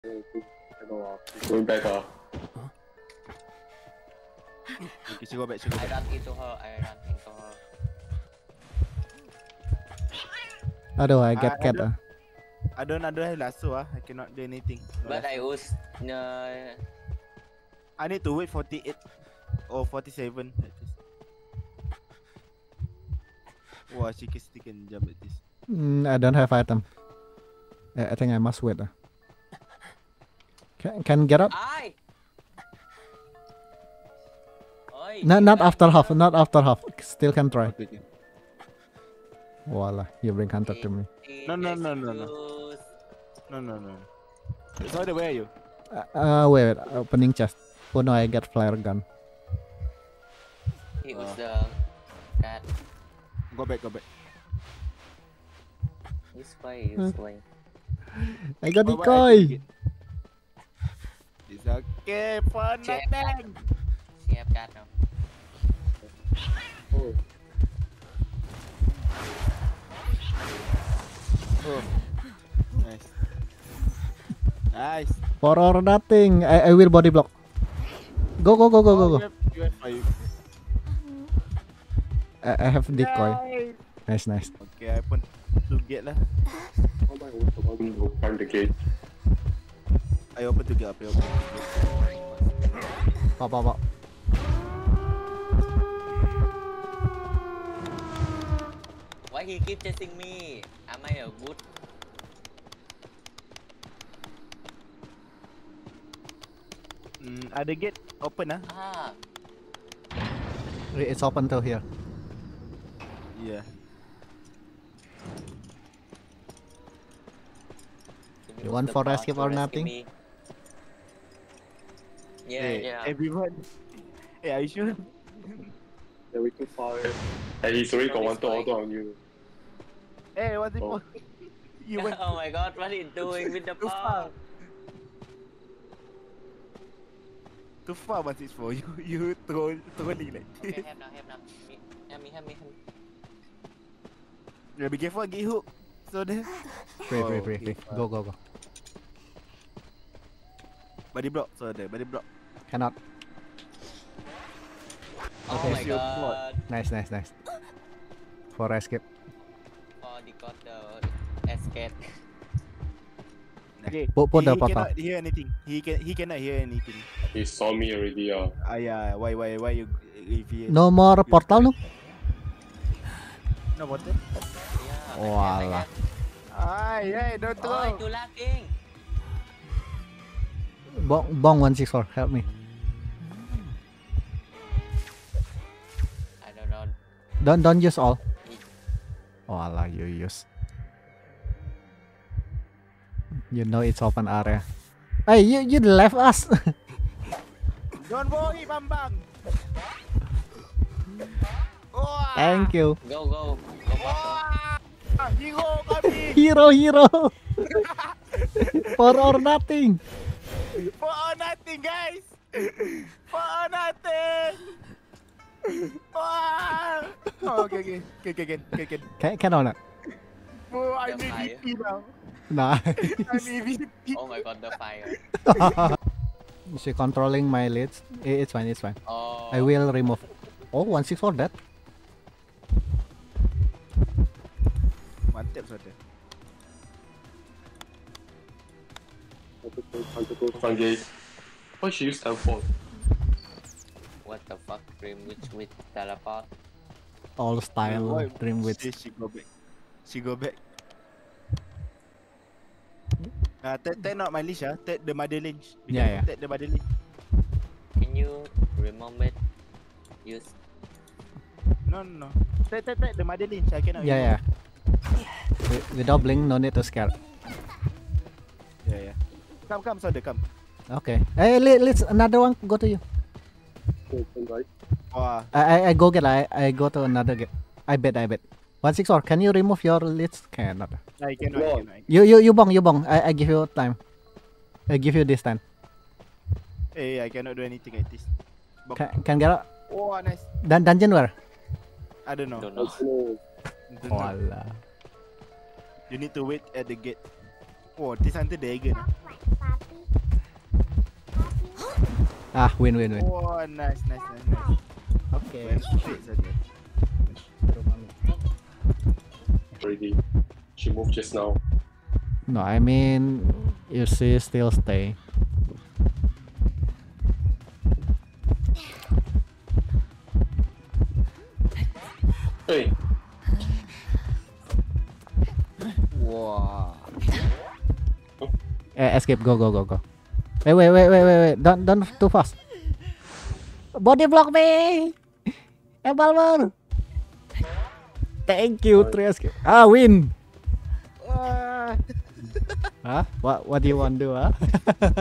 Going back Okay, she go back, she go I back. run into her. Aduh, I get cat. I don't have lasso. I cannot do anything. No But I lasso. was I need to wait 48 or 47 at least. Wow, she can jump at this. I don't have item. I think I must wait. Can get up? Ai. Oi, No, you not back after half. here? Not after half. Still can try. Okay. Voila, you bring hunter to me. No. Excuse. No. Sorry, where are you? Wait. Opening chest. Oh no, I get flare gun. He was the cat. Go back. This way. I got Oh, but I decoy. take it. It's okay for Check. nothing. She have cat now. Oh. Nice. For or nothing. I will body block. Go. You have five. I have decoy. Nice. Okay, I pun to get lah. Find the gate. I open to get. Pop. Why he keep chasing me? Am I a good? Ada gate open ah? Ah, It's open till here. Yeah. can You use want the for path escape to or rescue nothing? me. Yeah, Hey, yeah. everyone. Hey, are you sure? Yeah, we too far. And he's already got No, one it's fine. auto on you. Hey, what's it Oh. for? You went Oh my god, what are you doing with the too far. path? Too far, but it's for you. You trolling like Okay, this. have now. Help me. Yeah, be careful, get hooked. So there. Free. okay, Go. Body block. So there, body block. Cannot. Oh Okay. my Your god. Nice. For escape. Oh, they got the escape. Okay. Put the he portal. cannot hear anything. He cannot hear anything. He saw me already. Yeah. Why you if he No more portal no? no water? Yeah. Walah. Ay, don't Oh, throw. itu lagging. Bong 164, help me. I don't know. Don't use all. Walah, you use. You know it's open area. Hey, you left us. Don't worry, Bambang. Wah, Thank you. Go. wah, hero kami. Hero. For or nothing. For nothing, guys. For nothing. Wah. Oh, okay. Can or not? Oh, I'm The fire. MVP now. Nah. I'm MVP. Oh my god, the fire. She controlling my leads. It's fine. Oh. I will remove. Oh, 164 dead. Mantap saudara. Front gate. Why she use teleport? What the fuck? Dream Witch with teleport. All style Why dream witch. She go back. Take not my leash, take the mother lynch. Yeah. Take the mother lynch. Can you remove it? Use. No. Take the mother lynch. I cannot. Yeah. Without blink, no need to scare. Yeah. Come, saudara, come. Okay. Hey, let's another one go to you. Right. Wah, I go get. I go to another gate. I bet. 164. Can you remove your leads? Cannot. I cannot. You bong. I give you time. I give you this time. I cannot do anything like this. Can get out. Oh, nice. Dungeon where? I don't know. Don't know. Don't know. Walah. You need to wait at the gate. Oh, this hunter dragon. Ah, win, win, win. Wah, nice. Okay. Straight saja. Already. She moved just now. No, I mean, you see, still stay. Hey, Wah. Escape, go. Wait. Don't too fast. Body block me. Embalmer. Thank you, three escape. Ah, win. Wah. Huh? What do you want to do, huh?